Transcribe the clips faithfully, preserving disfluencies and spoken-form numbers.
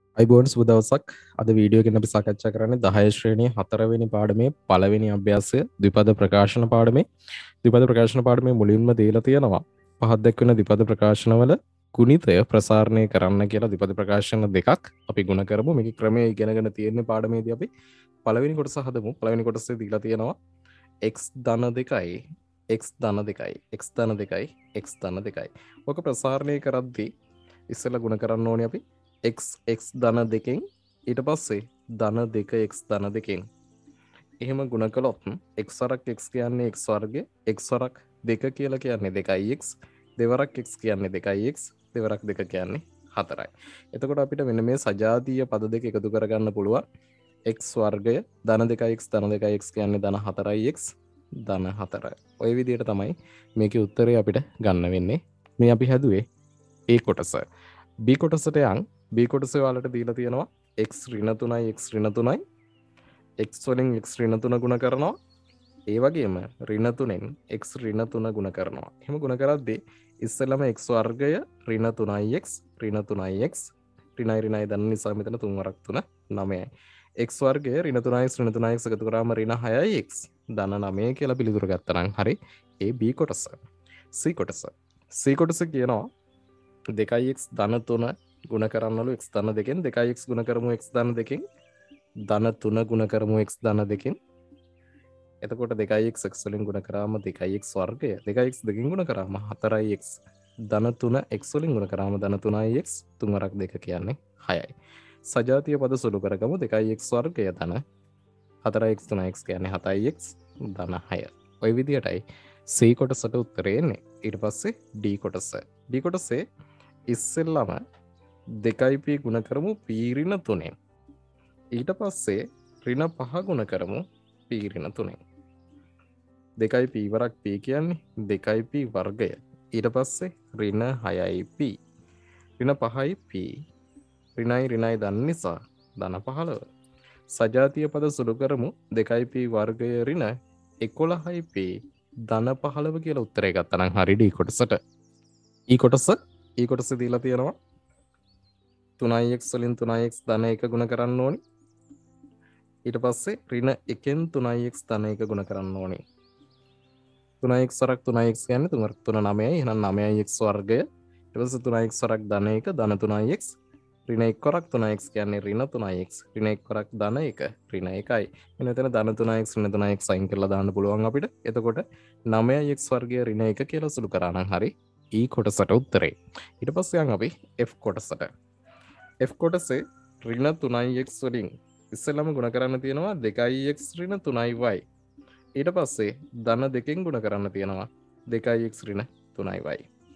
අයිබෝන් සුබ දවසක්. අද වීඩියෝ එකෙන් අපි සාකච්ඡා කරන්නේ දහය ශ්‍රේණියේ හතරවෙනි පාඩමේ පළවෙනි අභ්‍යාසය ද්විපද ප්‍රකාශන පාඩමේ. ද්විපද ප්‍රකාශන පාඩමේ මුලින්ම දීලා තියෙනවා පහත් දක්වන ද්විපද ප්‍රකාශනවල ගුණිතය ප්‍රසාරණය කරන්න කියලා ද්විපද ප්‍රකාශන දෙකක් අපි ගුණ කරමු. මේකේ ක්‍රමය ඉගෙනගෙන තියෙන පාඩමේදී අපි පළවෙනි කොටස හදමු. පළවෙනි කොටසේ දීලා තියෙනවා x ධන දෙකයි x ධන දෙකයි x ධන දෙකයි x ධන දෙකයි. ඔක ප්‍රසාරණය කරද්දී ඉස්සෙල්ලා ගුණ කරන්න ඕනේ අපි x x ධන දෙකෙන් ඊට පස්සේ ධන දෙක x ධන දෙකෙන් එහෙම ගුණ කළොත් x වරක් x කියන්නේ x වර්ගය x වරක් දෙක කියලා කියන්නේ දෙකයි x දෙවරක් x කියන්නේ දෙකයි x දෙවරක් දෙක කියන්නේ හතරයි. එතකොට අපිට මෙන්න මේ සජාතීය පද දෙක එකතු කරගන්න පුළුවන්. x වර්ගය ධන දෙකයි x ධන දෙකයි x කියන්නේ ධන හතරයි x ධන හතරයි. ඔය විදිහට තමයි මේකේ උත්තරේ අපිට ගන්න වෙන්නේ. මේ අපි හැදුවේ A කොටස. B කොටසට යන් B කොටසේ වලට දීලා තියෙනවා x ඍණ තුනයි x ඍණ තුනයි x වලින් x ඍණ තුන ගුණ කරනවා. ඒ වගේම ඍණ තුනෙන් x ඍණ තුන ගුණ කරනවා. එහෙම ගුණ කරද්දී ඉස්සෙල්ලාම x වර්ගය ඍණ තුනයි x ඍණ තුනයි x ඍණයි ඍණයි දන්න නිසා මෙතන තුන් වරක් තුන නවයයි. x වර්ගය ඍණ තුනයි x ඍණ තුනයි x එකතු කරාම ඍණ හයයි x ධන නවය කියලා පිළිතුරු ගත්තා නම් හරි. ඒ B කොටස. C කොටස. C කොටස කියනවා දෙකයි x ධන තුන ගුණ කරන්නලු x ධන දෙකෙන් දෙකයි x ගුණ කරමු x ධන දෙකෙන් ධන තුන ගුණ කරමු x ධන දෙකෙන්. එතකොට දෙකයි x x වලින් ගුණ කරාම දෙකයි x වර්ගය දෙකයි x දෙකෙන් ගුණ කරාම හතරයි x ධන තුන x වලින් ගුණ කරාම ධන තුනයි x තුන් වරක් දෙක කියන්නේ හයයි. සජාතීය පද සුළු කරගමු දෙකයි x වර්ගය ධන හතරයි x තුනයි x කියන්නේ හතයි x ධන හය. ඔය විදියටයි C කොටසට උත්තරේ එන්නේ. ඊට පස්සේ D කොටස. D කොටසේ ඉස්සෙල්ලාම දෙකයි p ගුණ කරමු p ඍණ තුනෙන්. ඊට පස්සේ ඍණ පහ ගුණ කරමු p ඍණ තුනෙන්. දෙකයි p වරක් p කියන්නේ දෙකයි p වර්ගය. ඊට පස්සේ ඍණ හයයි p. ඍණ පහයි p. ඍණයි ඍණයි දන්න නිසා ධන පහළව. සජාතීය පද සුළු කරමු දෙකයි p වර්ගය ඍණ එකොළහයි p ධන පහළව කියලා උත්තරේ ගත්තා නම් හරි D කොටසට. E කොටස E කොටස දීලා තියෙනවා තුනයි x වලින් තුනයි x ධන එක ගුණ කරන්න ඕනි. ඊට පස්සේ ඍණ එකෙන් තුනයි x ධන එක ගුණ කරන්න ඕනි. තුනයි x වරක් තුනයි x කියන්නේ තුන වරක් තුන නවයයි. එහෙනම් නවයයි x වර්ගය. ඊට පස්සේ තුනයි x වරක් ධන එක ධන තුනයි x. ඍණ එක වරක් තුනයි x කියන්නේ ඍණ තුනයි x. ඍණ එක වරක් ධන එක ඍණ එකයි. එන්න එතන ධන තුනයි x ඍණ තුනයි x අයින් කරලා දාන්න පුළුවන් අපිට. එතකොට නවයයි x වර්ගය ඍණ එක කියලා සුළු කරා නම් හරි E කොටසට උත්තරේ. ඊට පස්සේ යන් අපි F කොටසට. F කොටසේ ඍණ තුනයි x වලින් ඉස්සෙල්ලාම ගුණ කරන්න තියෙනවා දෙකයි x ඍණ තුනයි y. ඊට පස්සේ ධන දෙකෙන් ගුණ කරන්න තියෙනවා දෙකයි x ඍණ තුනයි y.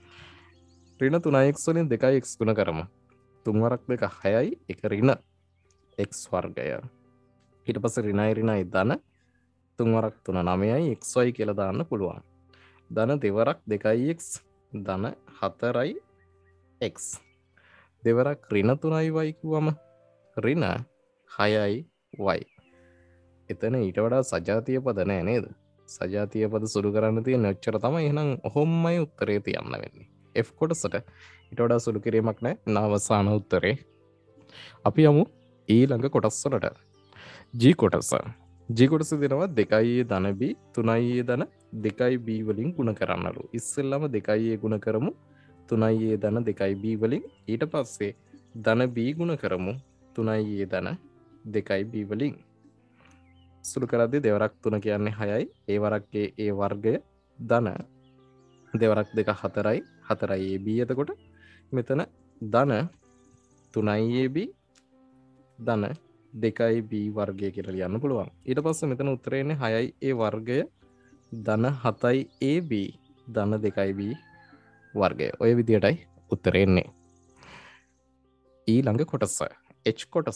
ඍණ තුනයි x වලින් දෙකයි x ගුණ කරමු. තුන් වරක් දෙක හයයි එක ඍණ x වර්ගය. ඊට පස්සේ ඍණයි ඍණයි ධන තුන් වරක් තුන නවයයි xy කියලා දාන්න පුළුවන්. ධන දෙවරක් දෙකයි x ධන හතරයි x. දෙවරක් ඍණ තුනයි y කිව්වම ඍණ හයයි y. එතන ඊට වඩා සජාතීය පද නෑ නේද? සජාතීය පද සුළු කරන්න තියෙන ඔච්චර තමයි. එහෙනම් ඔහොමයි උත්තරේ තියන්න වෙන්නේ. F කොටසට ඊට වඩා සුළු කිරීමක් නෑ. නවසාන උත්තරේ. අපි යමු ඊළඟ කොටස් වලට. G කොටස. G කොටස දෙනවා දෙකයි ධන b තුනයි ධන දෙකයි b වලින් ගුණ කරන්නලු. ඉස්සෙල්ලාම දෙකයි ගුණ කරමු තුනයි ධන දෙකයි b වලින්. ඊට පස්සේ ධන b ගුණ කරමු තුනයි ධන දෙකයි b වලින්. සුළු කරද්දී දෙවරක් තුන කියන්නේ හයයි. ඒ වරක්ගේ ඒ වර්ගය ධන දෙවරක් දෙක හතරයි හතරයි ab. එතකොට මෙතන ධන තුනයි ab ධන දෙකයි b වර්ගය කියලා ලියන්න පුළුවන්. ඊට පස්සේ මෙතන උත්තරේ එන්නේ හයයි a වර්ගය ධන හතයි ab ධන දෙකයි b වර්ගය. ඔය විදියටයි උත්තරේ එන්නේ. ඊළඟ කොටස H කොටස.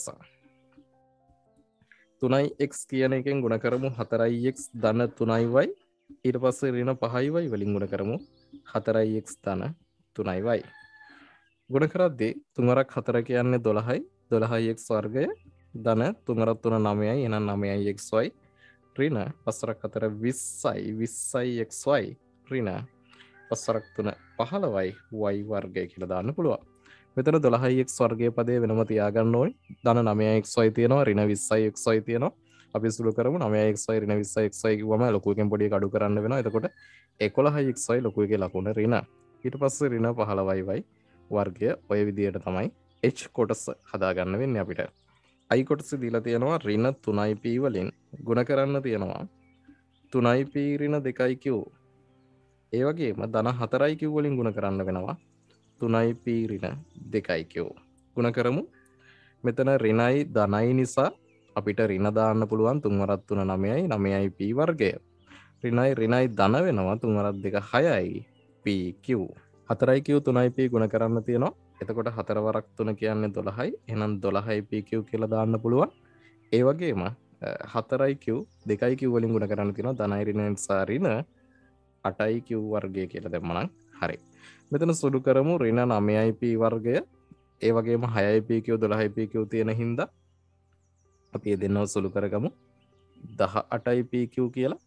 තුනයි x කියන එකෙන් ගුණ කරමු හතරයි x ධන තුනයි y. ඊට පස්සේ ඍණ පහයි y වලින් ගුණ කරමු හතරයි x ධන තුනයි y. ගුණ කරද්දී තුන් වරක් හතර කියන්නේ දොළහයි. දොළහයි x වර්ගය ධන තුන් වරක් තුන නවයයි. එහෙනම් නවයයි xy. ඍණ පස් වරක් හතර විස්සයි. විස්සයි xy. ඍණ පස් වරක් තුන පහළොවයි y වර්ගය කියලා දාන්න පුළුවන්. මෙතන දොළහයි x වර්ගයේ පදේ වෙනම තියාගන්න ඕනේ. ධන නවයයි xy තියෙනවා, ඍණ විස්සයි xy තියෙනවා. අපි සුළු කරමු නවයයි xy ඍණ විස්සයි xy කිව්වම ලොකු එකෙන් පොඩි එක අඩු කරන්න වෙනවා. එතකොට එකොළහයි xy ලොකු එකේ ලකුණ ඍණ. ඊට පස්සේ ඍණ පහළොවයි y වර්ගය ඔය විදියට තමයි h කොටස හදාගන්න වෙන්නේ අපිට. i කොටස දීලා තියෙනවා ඍණ තුනයි p වලින් ගුණ කරන්න තියෙනවා තුනයි p ඍණ දෙකයි q. ඒ වගේම ධන හතරයි q වලින් ගුණ කරන්න වෙනවා තුනයි p ඍණ දෙකයි q. ගුණ කරමු. මෙතන ඍණයි ධනයි නිසා අපිට ඍණ දාන්න පුළුවන් තුන් වරක් තුන නවයයි නවයයි p වර්ගය. ඍණයි ඍණයි ධන වෙනවා තුන් වරක් දෙක හයයි pq. හතරයි q තුනයි p ගුණ කරන්න තියෙනවා. එතකොට හතර වරක් තුන කියන්නේ දොළහයි. එහෙනම් දොළහයි pq කියලා දාන්න පුළුවන්. ඒ වගේම හතරයි q දෙකයි q වලින් ගුණ කරන්න තියෙනවා ධනයි ඍණ නිසා ඍණ අටයි q වර්ගය කියලා දැම්මනම් හරි. මෙතන සුළු කරමු ඍණ නවයයි p වර්ගය. ඒ වගේම හයයි pq දොළහයි pq තියෙන හින්දා අපි මේ දෙන්නව සුළු කරගමු දහ අටයි pq කියලා.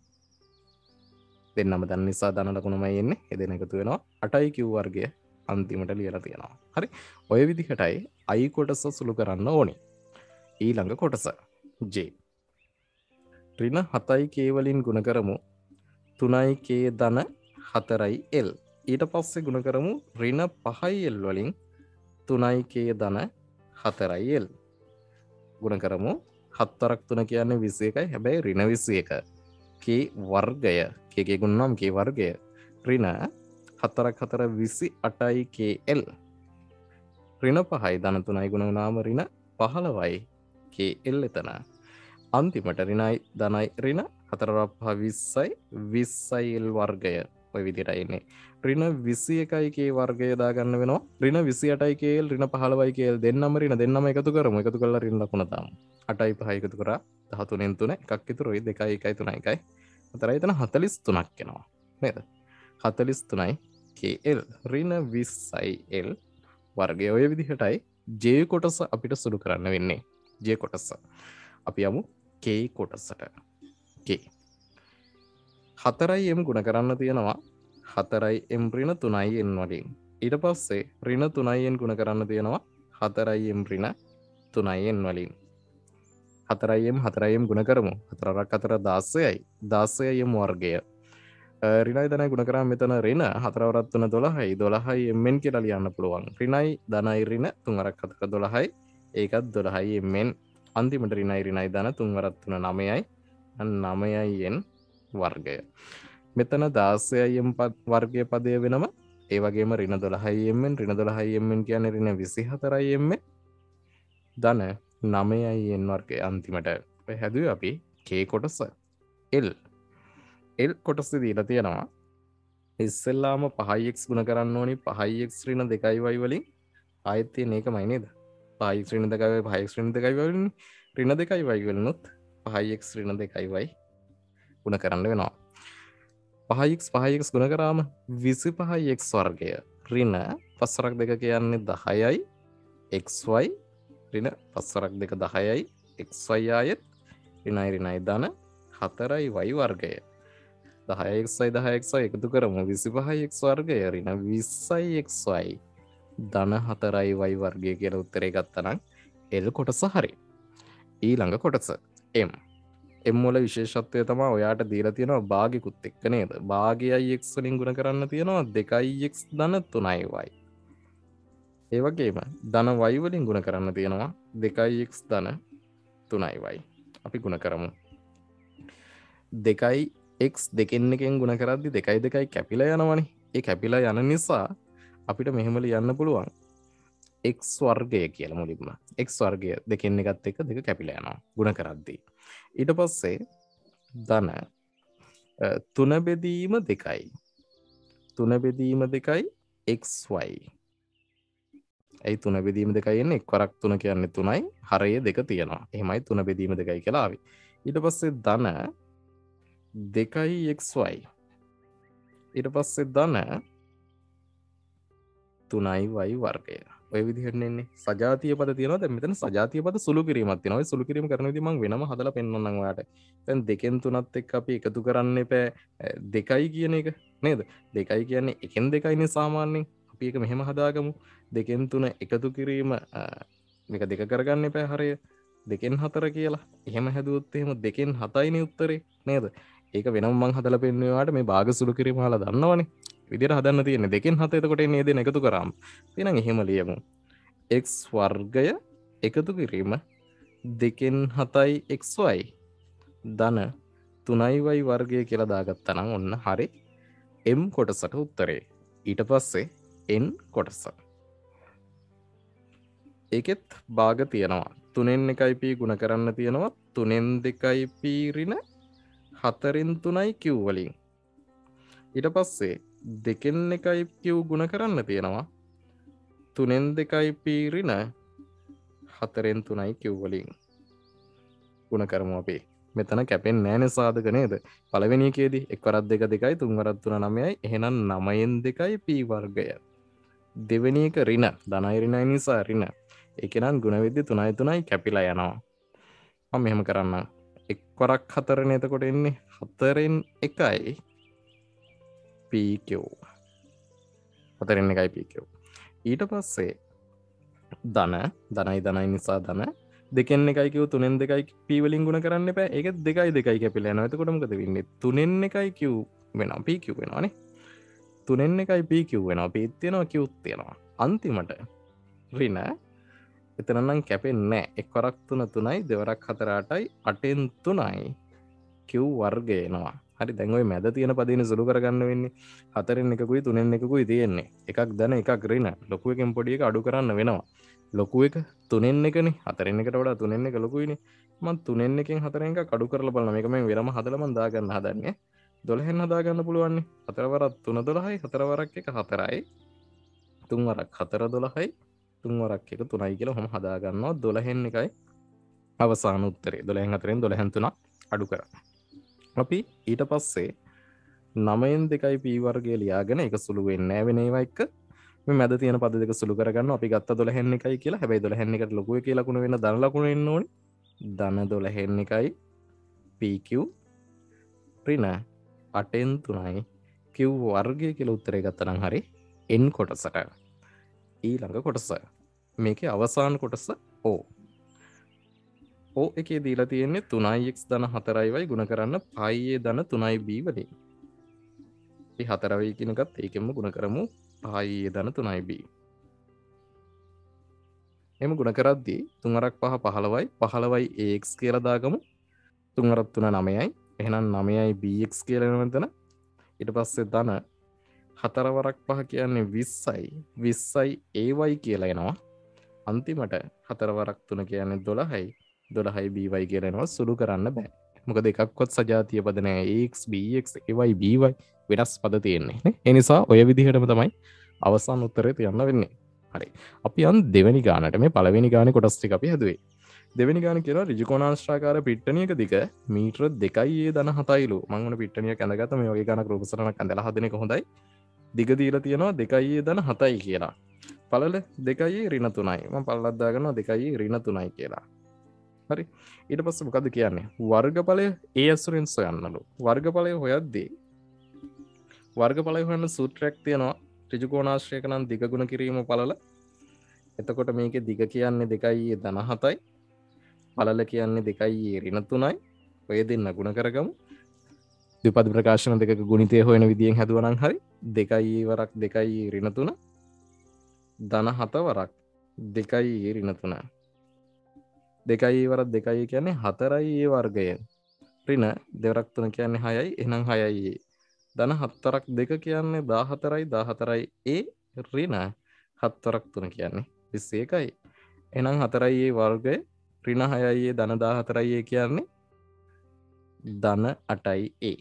දෙන්නම දන්න නිසා ධන ලකුණමයි එන්නේ. ඒ දෙන එකතු වෙනවා අටයි q වර්ගය අන්තිමට ලියලා තියෙනවා. හරි. ඔය විදිහටයි i කොටස සුළු කරන්න ඕනේ. ඊළඟ කොටස j. ඍණ හතයි k වලින් ගුණ කරමු තුනයි k ධන හතරයි l. ඊට පස්සේ ගුණ කරමු ඍණ පහයි l වලින් තුනයි k ධන හතරයි l. ගුණ කරමු හත් වරක් තුන කියන්නේ විසි එකයි. හැබැයි ඍණ විසි එක. k වර්ගය k k ගුණනම් k වර්ගය ඍණ හතරක් හතර විසි අටයි kl. ඍණ පහයි ධන තුනයි ගුණ වුණාම ඍණ පහළොවයි kl එතන. අන්තිමට ඍණයි ධනයි ඍණ හතර පහ විස්සයි විස්සයි l වර්ගය ඔය විදිහට එන්නේ. ඍණ විසි එකයි k වර්ගය දාගන්න වෙනවා. ඍණ විසි අටයි kl ඍණ පහළොවයි kl දෙන්නම ඍණ දෙන්නම එකතු කරමු. එකතු කරලා ඍණ ලකුණ දාමු. අටයි පහයි එකතු කරා දහතුනෙන් තුන එකක් ඉතුරුයි. දෙකයි එකයි තුනයි එකයි හතරයි එතන හතළිස් තුනක් එනවා නේද? හතළිස් තුනයි kl ඍණ විස්සයි l වර්ගය. ඔය විදිහටයි j කොටස අපිට සුළු කරන්න වෙන්නේ. j කොටස අපි යමු k කොටසට. k හතරයි m ගුණ කරන්න තියෙනවා හතරයි m ඍණ තුනයි n වලින්. ඊට පස්සේ ඍණ තුනයි n ගුණ කරන්න තියෙනවා හතරයි m ඍණ තුනයි n වලින්. හතරයි m හතරයි m ගුණ කරමු. හතරක් හතර දාසයයි දාසයයි m වර්ගය. ඍණයි ධනයි ගුණ කරාම මෙතන ඍණ හතර වරක් තුන දොළහයි දොළහයි mn කියලා ලියන්න පුළුවන්. ඍණයි ධනයි ඍණ තුන් වරක් හතර දොළහයි ඒකත් දොළහයි mn. අන්තිමට ඍණයි ඍණයි ධන තුන් වරක් තුන නවයයි නවයයි n වර්ගය. මෙතන දාසයයි m වර්ගයේ පදය වෙනම ඒ වගේම ඍණ දොළහයි mn ඍණ දොළහයි mn කියන්නේ ඍණ විසි හතරයි mn ධන නවයයි n වර්ගය. අන්තිමට ඔය හැදුවේ අපි k කොටස. l l කොටස දීලා තියෙනවා ඉස්සෙල්ලාම පහයි x ගුණ කරන්න ඕනි පහයි x ඍණ දෙකයි y වලින්. ආයෙත් තියෙන එකමයි නේද? පහයි x ඍණ දෙකයි y පහයි x ඍණ දෙකයි y වලින් ඍණ දෙකයි y වලිනුත් පහයි x ඍණ දෙකයි y ගුණ කරන්න වෙනවා. පහයි x පහයි x ගුණ කරාම විසි පහයි x වර්ගය ඍණ පස් වරක් දෙක කියන්නේ දහයයි xy ඍණ පස් වරක් දෙක දහයයි xy ආයෙත් ඍණයි ඍණයි ධන හතරයි y වර්ගය. දහයයි xy දහයයි xy එකතු කරමු විසි පහයි x වර්ගය ඍණ විස්සයි xy ධන හතරයි y වර්ගය කියලා උත්තරේ ගත්තා නම් l කොටස හරි. ඊළඟ කොටස m. m වල විශේෂත්වය තමයි ඔයාට දීලා තියෙනවා භාගිකුත් එක්ක නේද? භාගයයි x වලින් ගුණ කරන්න තියෙනවා දෙකයි x ධන තුනයි y. ඒ වගේම ධන y වලින් ගුණ කරන්න තියෙනවා දෙකයි x ධන තුනයි y. අපි ගුණ කරමු. දෙකයි x දෙකෙන් එකෙන් ගුණ කරද්දි දෙකයි දෙකයි කැපිලා යනවනේ. ඒ කැපිලා යන නිසා අපිට මෙහෙම ලියන්න පුළුවන් x වර්ගය කියලා මුලින්ම. x වර්ගය දෙකෙන් එකත් එක්ක දෙක කැපිලා යනවා ගුණ කරද්දී. ඊට පස්සේ ධන තුන බෙදීම දෙකයි. තුන බෙදීම දෙකයි xy. ඒ තුන බෙදීම දෙකයි එන්නේ එක් වරක් තුන කියන්නේ තුනයි හරය දෙක තියෙනවා. එහෙමයි තුන බෙදීම දෙකයි කියලා ආවේ. ඊට පස්සේ ධන දෙකයි xy. ඊට පස්සේ ධන තුනයි y වර්ගය. ඔය විදිහට එන්නේ. සජාතීය පද තියෙනවා. දැන් මෙතන සජාතීය පද සුළු කිරීමක් තියෙනවා. ඔය සුළු කිරීම කරන විදිහ මම වෙනම හදලා පෙන්නන්නම් ඔයාලට. දැන් දෙකෙන් තුනත් එක්ක අපි එකතු කරන්න එපා දෙකයි කියන එක නේද? දෙකයි කියන්නේ එකෙන් දෙකයිනේ සාමාන්‍යයෙන්. අපි ඒක මෙහෙම හදාගමු. දෙකෙන් තුන එකතු කිරීම මේක දෙක කරගන්න එපා හරිය දෙකෙන් හතර කියලා එහෙම හැදුවොත් එහෙම දෙකෙන් හතයිනේ උත්තරේ නේද ඒක වෙනම මං හදලා පෙන්නුවාට මේ භාග සුළු කිරීම වල දන්නවනේ විදියට හදන්න තියෙන්නේ දෙකෙන් හත එතකොට එන්නේ දෙන එකතු කරාම එහෙනම් එහෙම ලියමු x වර්ගය එකතු කිරීම දෙකෙන් හතයි xy ධන තුනයි y වර්ගය කියලා දාගත්තා නම් ඔන්න හරි m කොටසට උත්තරේ ඊට පස්සේ n කොටස ඒකෙත් භාග තියෙනවා තුනෙන් එකයි p ගුණ කරන්න තියෙනවා තුනෙන් දෙකයි p ඍණ හතරෙන් තුනයි q වලින් ඊට පස්සේ දෙකෙන් එකයි q ගුණ කරන්න තියෙනවා තුනෙන් දෙකයි p ඍණ හතරෙන් තුනයි q වලින් ගුණ කරමු අපි මෙතන කැපෙන්නේ නැහැනේ සාධක නේද පළවෙනි එකේදී එක් වරක් දෙක දෙකයි තුන් වරක් තුන නවයයි එහෙනම් නවයෙන් දෙකයි p වර්ගය දෙවෙනි එක ඍණ ධනයි ඍණයි නිසා ඍණ ඒක නම් ගුණ වෙද්දී තුනයි තුනයි කැපිලා යනවා මම මෙහෙම කරන්නම් එක් වරක් හතරනේ එතකොට එන්නේ හතරෙන් එකයි pq හතරෙන් එකයි pq ඊට පස්සේ ධන ධනයි ධනයි නිසා ධන දෙකෙන් එකයි q තුනෙන් දෙකයි p වලින් ගුණ කරන්න එපා ඒක දෙකයි දෙකයි කැපිලා යනවා එතකොට මොකද වෙන්නේ තුනෙන් එකයි q වෙනවා pq වෙනවානේ තුනෙන් එකයි pq වෙනවා p තියෙනවා q තියෙනවා අන්තිමට ඍණ එතන නම් කැපෙන්නේ නැහැ එක් වරක් තුන තුනයි දෙවරක් හතර අටයි අටෙන් තුනයි q වර්ගය එනවා හරි දැන් ওই මැද තියෙන පදේනේ සුළු කරගන්න වෙන්නේ හතරෙන් එකකුයි තුනෙන් එකකුයි තියෙන්නේ එකක් ධන එකක් ඍණ ලොකු එකෙන් පොඩි එක අඩු කරන්න වෙනවා ලොකු එක තුනෙන් එකනේ හතරෙන් එකට වඩා තුනෙන් එක ලොකුයිනේ මම තුනෙන් එකෙන් හතරෙන් එකක් අඩු කරලා බලනවා මේක මම වෙනම හදලා මම දාගන්න හදන්නේ දොළහෙන් හදා ගන්න පුළුවන් නේ හතර වරක් තුන දොළහයි හතර වරක් එක හතරයි තුන් වරක් හතර දොළහයි තුන් වරක් එක තුනයි කියලා ඔහම හදා ගන්නවා දොළහෙන් එකයි අවසාන උත්තරේ දොළහෙන් හතරෙන් දොළහෙන් තුනක් අඩු කරා අපි ඊට පස්සේ නවයෙන් දෙකයි p වර්ගය ලියාගෙන ඒක සුළු වෙන්නේ නැහැ වෙන ඒවා එක්ක මේ මැද තියෙන පද දෙක සුළු කරගන්නවා අපි ගත්ත දොළහෙන් එකයි කියලා හැබැයි දොළහෙන් එකට ලොකු එකේ ලකුණ වෙන ධන ලකුණ එන්න ඕනේ ධන දොළහෙන් එකයි pq ඍණ අටෙන් තුනයි q වර්ගය කියලා උත්තරේ ගත්තා නම් හරි n කොටසට ඊළඟ කොටස මේකේ අවසාන කොටස o o එකේ දීලා තියෙන්නේ තුනයි x ධන හතරයි y ගුණ කරන්න pi a ධන තුනයි b වලින් අපි හතරයි කියන එකත් ඒකෙන්ම ගුණ කරමු pi a ධන තුනයි b එහෙම ගුණ කරද්දී තුන් වරක් පහ පහළොවයි පහළොවයි ax කියලා දාගමු තුන් වරක් තුන නවයයි එහෙනම් නවයයි bx කියලා එනවා මෙතන ඊට පස්සේ ධන හතර වරක් පහ කියන්නේ විස්සයි විස්සයි ay කියලා එනවා අන්තිමට හතර වරක් තුන කියන්නේ දොළහයි දොළහයි by කියලා එනවා සුළු කරන්න බෑ මොකද එකක්වත් සජාතිය පද නැහැ ax bx ay by වෙනස් පද තියෙන්නේ නේ ඒ නිසා ඔය විදිහටම තමයි අවසාන උත්තරේ තියන්න වෙන්නේ හරි අපි යන් දෙවෙනි ගානට මේ පළවෙනි ගානේ කොටස් ටික අපි හදුවේ දෙවෙනි ගාන කියනවා ඍජු කෝණාංශාකාර පිට්ටනියක දිග මීටර දෙකයි a ධන හතයිලු මම උන පිට්ටනියක් ඇඳගත්තා මේ වගේ ගානක් රූප සටහනක් ඇඳලා හදන එක හොඳයි දිග දීලා තියෙනවා දෙකයි a ධන හතයි කියලා පළල දෙකයි ඍණ තුනයි මම පළලක් දාගන්නවා දෙකයි ඍණ තුනයි කියලා හරි ඊට පස්සේ මොකද්ද කියන්නේ වර්ගඵලය a ඇසුරෙන් සොයන්නලු වර්ගඵලය හොයද්දී වර්ගඵලය හොයන්න සූත්‍රයක් තියෙනවා ඍජු කෝණාශ්‍රයක නම් දිග ගුණ කිරීම පළල එතකොට මේකේ දිග කියන්නේ දෙකයි a ධන හතයි පළල කියන්නේ දෙකයි a ඍණ තුනයි ඔය දෙන්න ගුණ කරගමු ද්විපද ප්‍රකාශන දෙකක ගුණිතය හොයන විදියෙන් හැදුවා නම් හරි දෙකයි a වරක් දෙකයි a ඍණ තුන ධන හත වරක් දෙකයි a ඍණ තුන දෙකයි a වරක් දෙකයි කියන්නේ හතරයි a වර්ගය ඍණ දෙවරක් තුන කියන්නේ හයයි එහෙනම් හයයි a ධන හත් වරක් දෙක කියන්නේ දාහතරයි දාහතරයි a ඍණ හත් වරක් තුන කියන්නේ විස්ස එකයි එහෙනම් හතරයි a වර්ගය ඍණ හයයි a ධන දාහතරයි a කියන්නේ ධන අටයි a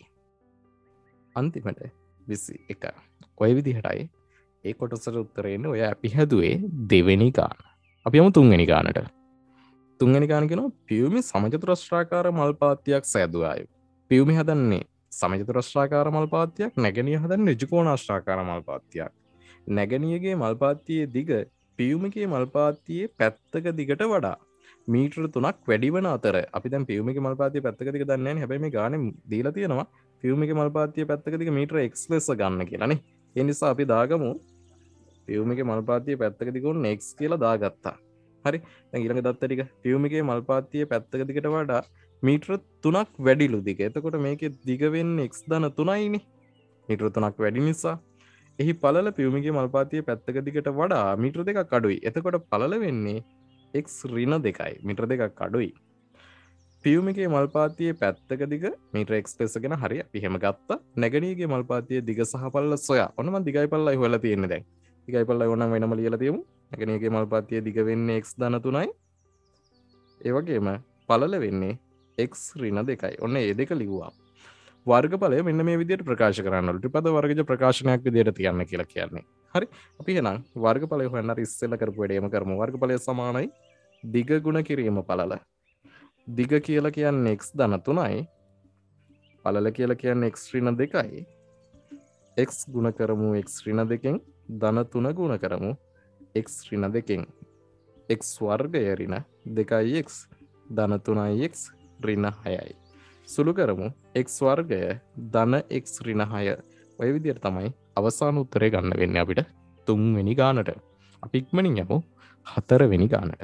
අන්තිමට විස්ස එක ඔය විදිහටයි ඒ කොටසට උත්තරේ එන්නේ ඔය අපි හැදුවේ දෙවෙනි ගාන අපි යමු තුන්වෙනි ගානට තුන්වෙනි ගාන කියනවා පියුමේ සමචතුරස්‍රාකාර මල් පාත්තියක් සෑදුවාය පියුමේ හදන්නේ සමචතුරස්‍රාකාර මල් පාත්තියක් නැගණිය හදන්නේ ඍජු කෝණාශ්‍රාකාර මල් පාත්තියක් නැගණියගේ මල් පාත්තියේ දිග පියුමේ මල් පාත්තියේ පැත්තක දිගට වඩා මීටර තුනක් වැඩි වන අතර අපි දැන් පියුමේ මල් පාත්තියේ පැත්තක දිග දන්නේ නැහැ නේ හැබැයි මේ ගානේ දීලා තියෙනවා පියුමේ මල් පාත්තියේ පැත්තක දිග මීටර x ලෙස ගන්න කියලා නේ ඒ නිසා අපි දාගමු පියුම් එකේ මල් පාතිය පැත්තක දිගුන් x කියලා දාගත්තා. හරි. දැන් ඊළඟ දත්ත ටික පියුම් එකේ මල් පාතිය පැත්තක දිගට වඩා මීටර තුනක් වැඩිලු දිග. එතකොට මේකේ දිග වෙන්නේ x ධන තුනයිනේ. මීටර තුනක් වැඩි නිසා එහි පළල පියුම් එකේ මල් පාතිය පැත්තක දිගට වඩා මීටර දෙකක් අඩුයි. එතකොට පළල වෙන්නේ x ඍණ දෙකයි. මීටර දෙකක් අඩුයි. පියුම් එකේ මල් පාතියේ පැත්තක දිග මීටර x ලෙසගෙන හරි අපි එහෙම ගත්තා. නැගණියගේ මල් පාතියේ දිග සහ පළල සොයා. ඔන්න මම දිගයි පළලයි හොයලා තියෙන්නේ දැන්. දිගයි පළලයි ඕනනම් වෙනම ලියලා තියමු. නැගණියගේ මල් පාතියේ දිග වෙන්නේ x ධන තුනයි. ඒ වගේම පළල වෙන්නේ x ඍණ දෙකයි. ඔන්න ඒ දෙක ලිව්වා. වර්ගඵලය මෙන්න මේ විදිහට ප්‍රකාශ කරන්න ඕනේ. ත්‍රිපද වර්ගජ ප්‍රකාශනයක් විදිහට තියන්න කියලා කියන්නේ. හරි. අපි එහෙනම් වර්ගඵලය හොයන්න අර ඉස්සෙල්ලා කරපු වැඩේම කරමු. වර්ගඵලය සමානයි දිග ගුණ කිරීම පළල. දිග කියලා කියන්නේ x ධන තුනයි. පළල කියලා කියන්නේ x ඍණ දෙකයි. x ගුණ කරමු x ඍණ දෙකෙන් ධන තුන ගුණ කරමු x ඍණ දෙකෙන්. x වර්ගය ඍණ දෙකයි x ධන තුනයි x ඍණ හයයි. සුළු කරමු x වර්ගය ධන x ඍණ හය. ඔය විදිහට තමයි අවසාන උත්තරේ ගන්න වෙන්නේ අපිට තුන්වෙනි ගානට. අපි ඉක්මනින් යමු හතරවෙනි ගානට.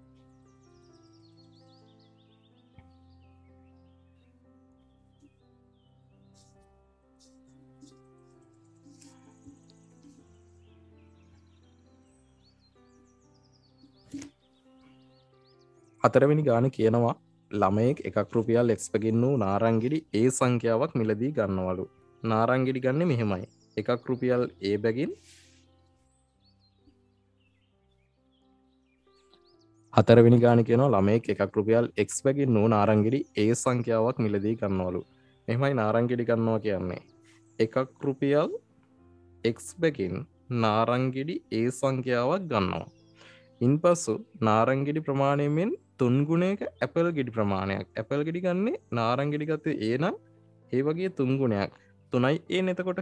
හතරවෙනි ගාන කියනවා ළමයෙක් එකක් රුපියල් x බැගින් වූ නාරංගිඩි A සංඛ්‍යාවක් මිලදී ගන්නවලු. නාරංගිඩි ගන්නේ මෙහෙමයි. එකක් රුපියල් A බැගින් හතරවෙනි ගාන කියනවා ළමයෙක් එකක් රුපියල් x බැගින් වූ නාරංගිඩි A සංඛ්‍යාවක් මිලදී ගන්නවලු. මෙහෙමයි නාරංගිඩි ගන්නවා කියන්නේ. එකක් රුපියල් x බැගින් නාරංගිඩි A සංඛ්‍යාවක් ගන්නවා. ඉන්පසු නාරංගිඩි ප්‍රමාණයෙන් තුන් ගුණයක ඇපල් ගෙඩි ප්‍රමාණයක්. ඇපල් ගෙඩි ගන්නේ නාරංගිඩි ගත්තේ A නම් ඒ වගේ තුන් ගුණයක්. තුනයි A එතකොට.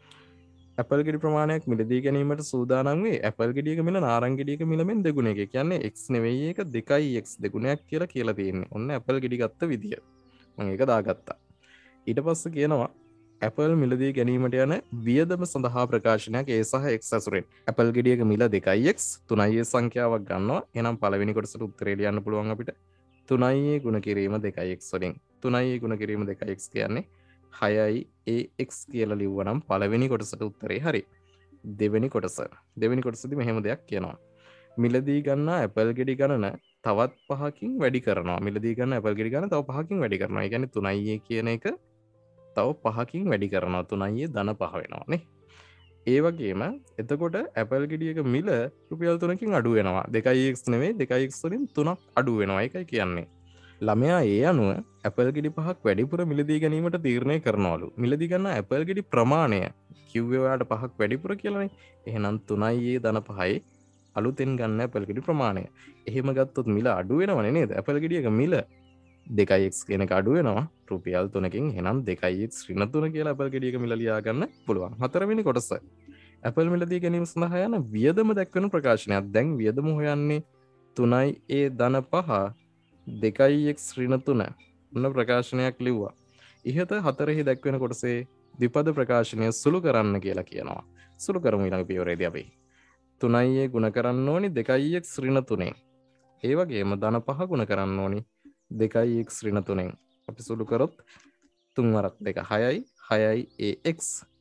ඇපල් ගෙඩි ප්‍රමාණයක් මිලදී ගැනීමට සූදානම් වේ. ඇපල් ගෙඩියක මිල නාරංගිඩියක මිලෙන් දෙගුණයක. කියන්නේ x නෙවෙයි ඒක දෙකයි x දෙගුණයක් කියලා කියලා තියෙන්නේ. ඔන්න ඇපල් ගෙඩි ගත්ත විදිය. මම ඒක දාගත්තා. ඊට පස්සේ කියනවා ඇපල් මිලදී ගැනීමට යන වියදම සඳහා ප්‍රකාශනයක් A සහ x ඇසුරෙන්. ඇපල් ගෙඩියක මිල දෙකයි x තුනයි A සංඛ්‍යාවක් ගන්නවා. එහෙනම් පළවෙනි කොටසට උත්තරේ ලියන්න පුළුවන් අපිට තුනයි A ගුණ කිරීම දෙකයි x වලින්. තුනයි A ගුණ කිරීම දෙකයි x කියන්නේ හයයි A x කියලා ලිව්වනම් පළවෙනි කොටසට උත්තරේ හරි. දෙවෙනි කොටස. දෙවෙනි කොටසදී මෙහෙම දෙයක් කියනවා. මිලදී ගන්නා ඇපල් ගෙඩි ගණන තවත් පහකින් වැඩි කරනවා. මිලදී ගන්න ඇපල් ගෙඩි ගණන තව පහකින් වැඩි කරනවා. ඒ කියන්නේ තුනයි A කියන එක තව පහකින් වැඩි කරනවා. තුනයි ධන පහ වෙනවා නේ. ඒ වගේම එතකොට ඇපල් ගෙඩියක මිල රුපියල් තුනකින් අඩු වෙනවා. දෙකයි x නෙවෙයි දෙකයි x වලින් තුනක් අඩු වෙනවා. ඒකයි කියන්නේ. ළමයා ඒ අනුව ඇපල් ගෙඩි පහක් වැඩිපුර මිලදී ගැනීමට තීරණය කරනවලු. මිලදී ගන්න ඇපල් ගෙඩි ප්‍රමාණය කිව්වේ ඔයාලට පහක් වැඩිපුර කියලානේ. එහෙනම් තුනයි ධන පහයි අලුතෙන් ගන්න ඇපල් ගෙඩි ප්‍රමාණය. එහෙම ගත්තොත් මිල අඩු වෙනවනේ නේද? ඇපල් ගෙඩියක මිල දෙකයි x කියන එක අඩු වෙනවා රුපියල් තුනකින්. එහෙනම් දෙකයි x ඍණ තුන කියලා ඇපල් ගෙඩියක මිල ලියා ගන්න පුළුවන්. හතරවෙනි කොටස. ඇපල් මිලදී ගැනීම සඳහා යන වියදම දක්වන ප්‍රකාශනයක්. දැන් වියදම හොයන්නේ තුනයි A ධන පහ දෙකයි x ඍණ තුන. ඔන්න ප්‍රකාශනයක් ලිව්වා. ඉහත හතරෙහි දක්වන කොටසේ ද්විපද ප්‍රකාශනය සුළු කරන්න කියලා කියනවා. සුළු කරමු ඊළඟ පියවරේදී අපි. තුනයි A ගුණ කරන්න ඕනි දෙකයි x ඍණ තුනෙන්. ඒ වගේම ධන පහ ගුණ කරන්න ඕනි දෙකයි x ඍණ තුනෙන්. අපි සුළු කරොත් තුන් වරක් දෙක හයයි හයයි A x.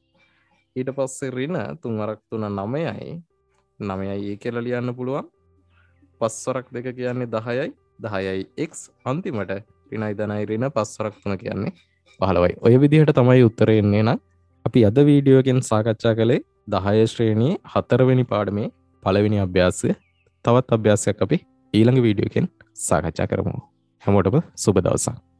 ඊට පස්සේ ඍණ තුන් වරක් තුන නවයයි නවයයි A කියලා ලියන්න පුළුවන්. පස් වරක් දෙක කියන්නේ දහයයි දහයයි x. අන්තිමට ඍණයි ධනයි ඍණ පස් වරක් තුන කියන්නේ පහළොවයි. ඔය විදිහට තමයි උත්තරේ එන්නේ. නම් අපි අද වීඩියෝ එකෙන් සාකච්ඡා කළේ දහය ශ්‍රේණියේ හතරවෙනි පාඩමේ පළවෙනි අභ්‍යාසය. තවත් අභ්‍යාසයක් අපි ඊළඟ වීඩියෝ එකෙන් සාකච්ඡා කරමු. හැමෝටම සුබ දවසක්.